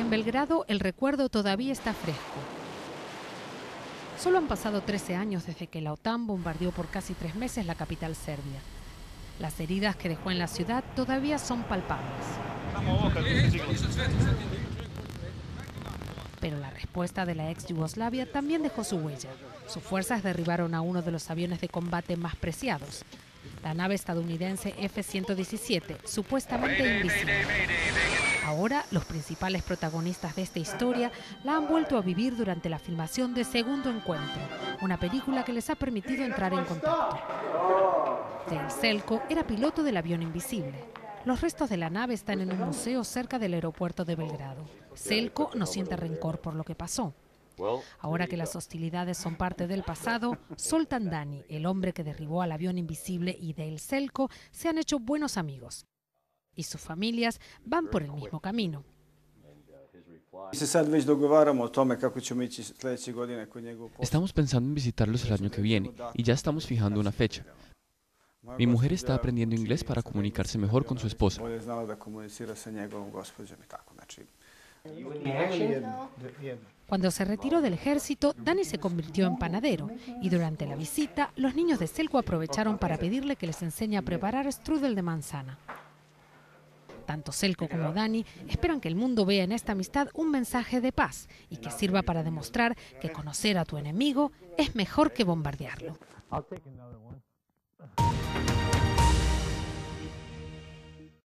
En Belgrado, el recuerdo todavía está fresco. Solo han pasado 13 años desde que la OTAN bombardeó por casi 3 meses la capital serbia. Las heridas que dejó en la ciudad todavía son palpables. Pero la respuesta de la ex Yugoslavia también dejó su huella. Sus fuerzas derribaron a uno de los aviones de combate más preciados, la nave estadounidense F-117, supuestamente invisible. Ahora, los principales protagonistas de esta historia la han vuelto a vivir durante la filmación de Segundo Encuentro, una película que les ha permitido entrar en contacto. Dale Selko era piloto del avión invisible. Los restos de la nave están en un museo cerca del aeropuerto de Belgrado. Selko no siente rencor por lo que pasó. Ahora que las hostilidades son parte del pasado, Zoltan Dani, el hombre que derribó al avión invisible, y Dale Selko se han hecho buenos amigos. Y sus familias van por el mismo camino. Estamos pensando en visitarlos el año que viene y ya estamos fijando una fecha. Mi mujer está aprendiendo inglés para comunicarse mejor con su esposa. Cuando se retiró del ejército, Dani se convirtió en panadero y durante la visita, los niños de Selko aprovecharon para pedirle que les enseñe a preparar strudel de manzana. Tanto Selko como Dani esperan que el mundo vea en esta amistad un mensaje de paz y que sirva para demostrar que conocer a tu enemigo es mejor que bombardearlo.